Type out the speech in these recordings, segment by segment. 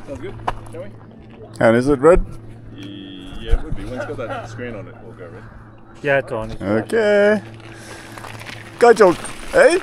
Sounds good, shall we? And is it red? Yeah, it would be. When it's got that screen on it, we'll go red. Yeah, it's on. Okay. Kajol, eh?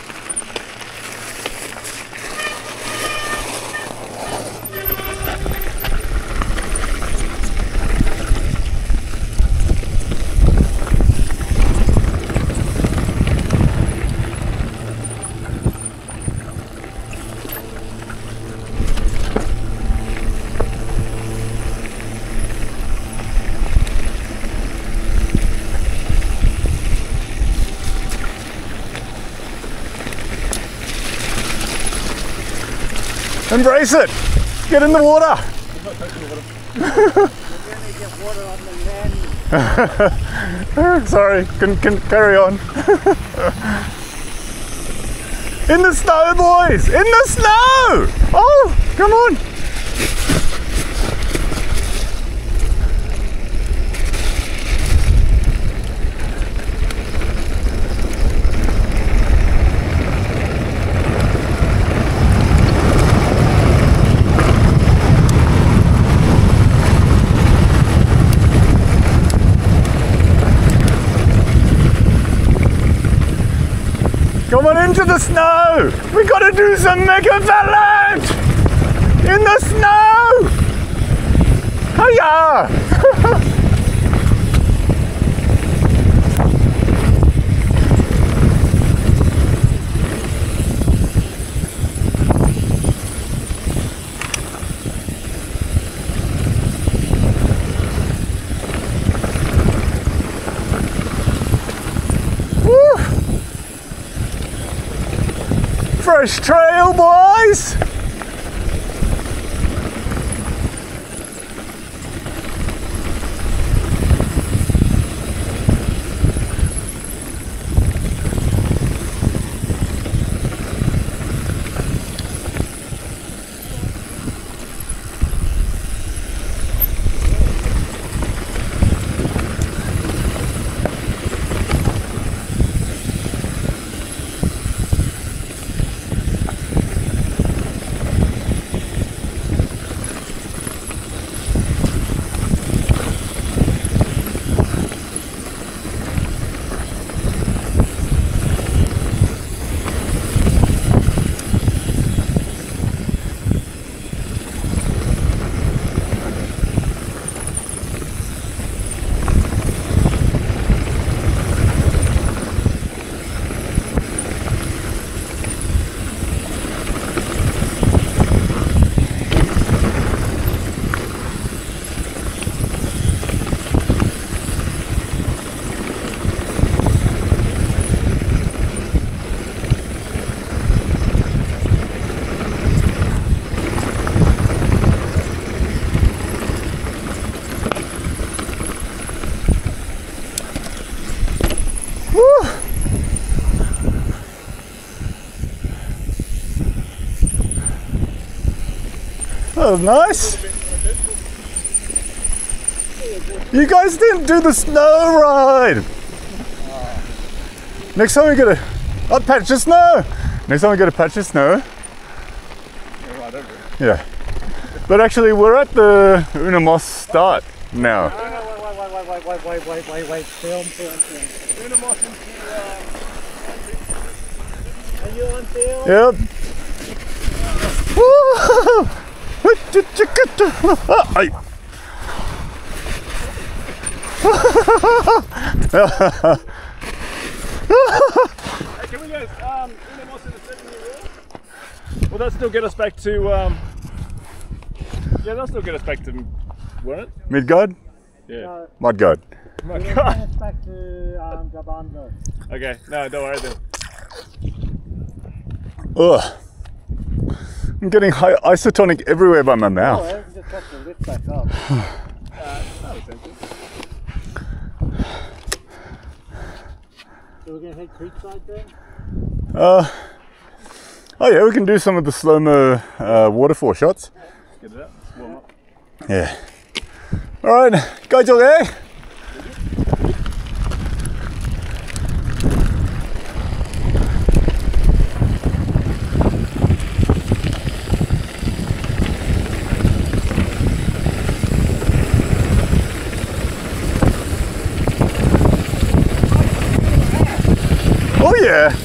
Embrace it! Get in the water! Sorry, can carry on. In the snow, boys! In the snow! Oh, come on! Come on into the snow! We gotta do some mega avalanche! In the snow! Hiya! Fresh trail, boys! That was nice. You guys didn't do the snow ride. Next time we gotta patch the snow. Next time we gotta patch the snow. Yeah. But actually we're at the Unamos start now. Wait. Film. Unamos into, Are you on film? Yep. Woo! Ay. Hey, can we go Unamos in the 7-year rule? Will that still get us back to yeah, that'll still get us back to, won't it? Midgard? Yeah. Mudgard. Oh my God. It's back to Gabando. Okay, no, don't worry then. Ugh. I'm getting isotonic everywhere by my mouth. Oh, I just got the lift back up. That was tempting. So we're going to head creekside then? Oh yeah, we can do some of the slow-mo waterfall shots. Let's get it out. Let's warm up. Yeah. Alright, go Joel, eh? yeah.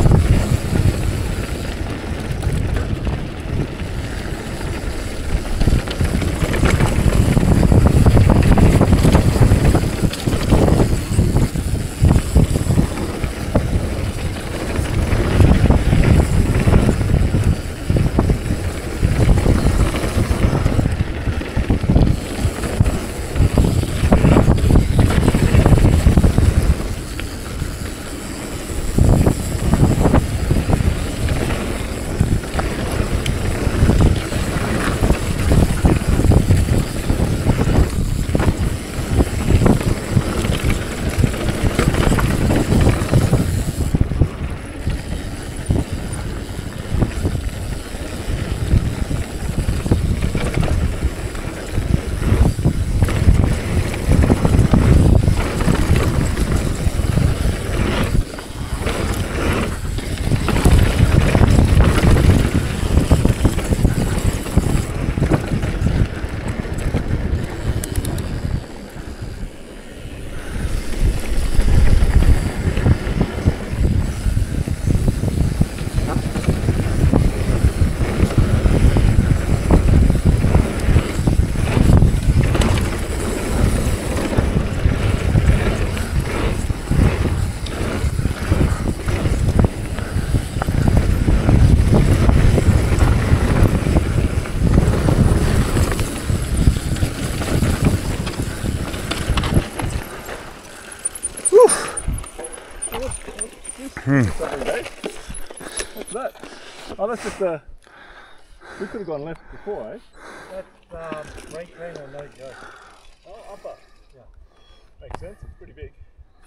What's that? Oh, that's just we could have gone left before, eh? That's right train or no go. Oh, upper. Yeah. Makes sense, it's pretty big.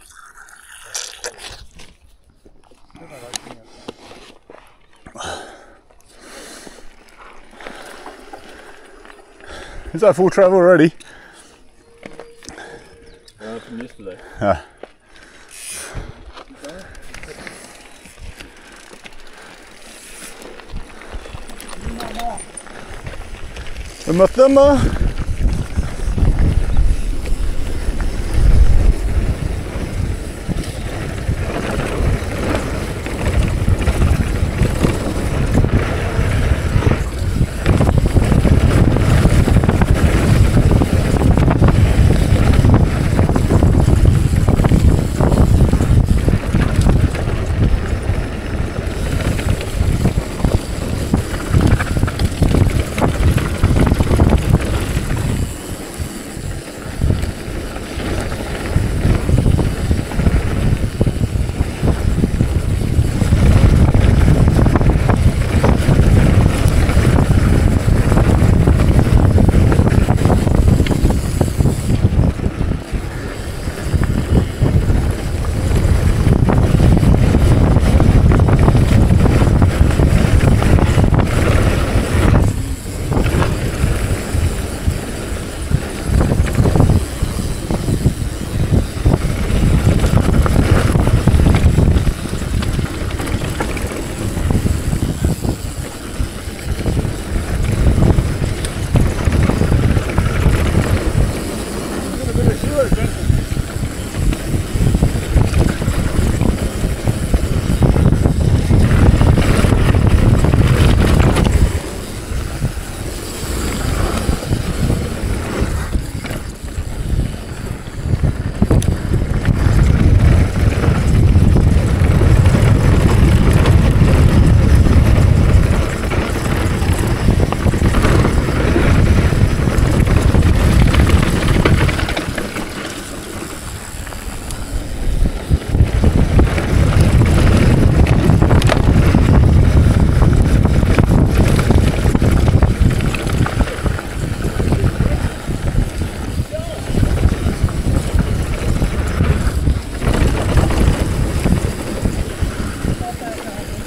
Is that full travel already? From yesterday. Ah. Uma thumma.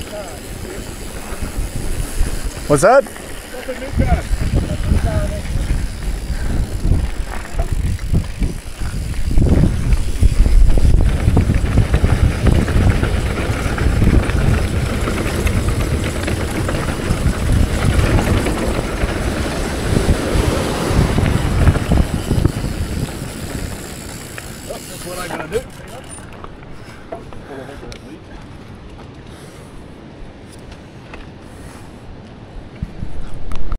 What's that? What's a new car?